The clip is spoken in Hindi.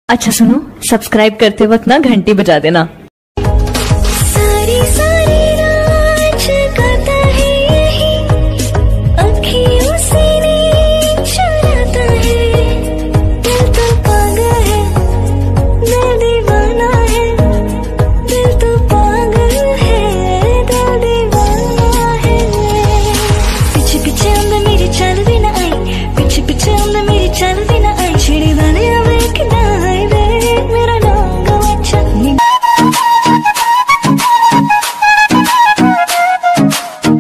अच्छा सुनो, सब्सक्राइब करते वक्त ना घंटी बजा देना।